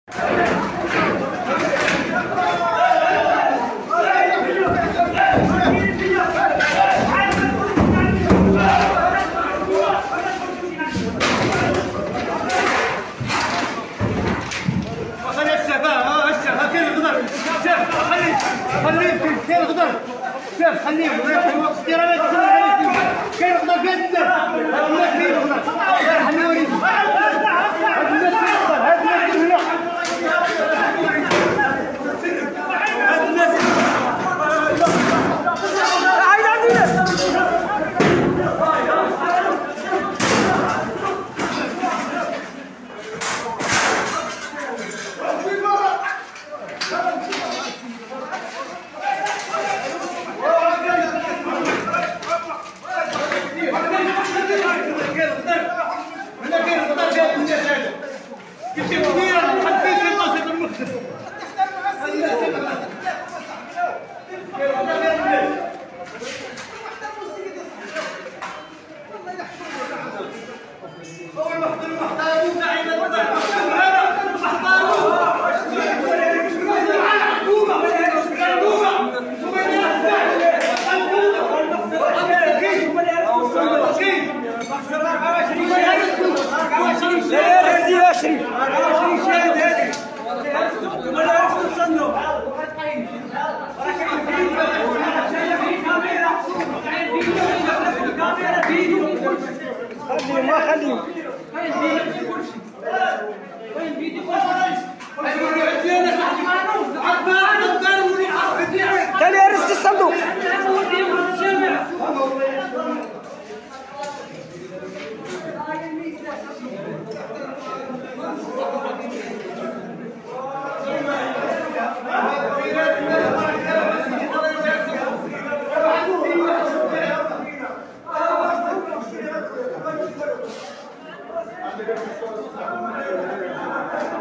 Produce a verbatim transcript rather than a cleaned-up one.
خليه كاين الغدر شوف خليه الوقت ديال كاين الغدر كاين الناس الناس كاين الغدر خليه يوريك هاد الناس كاين الغدر هاد الناس كاين هنا هاد الناس عايد عندنا خليهم ما خليهم تاني هرست الصندوق Thank you.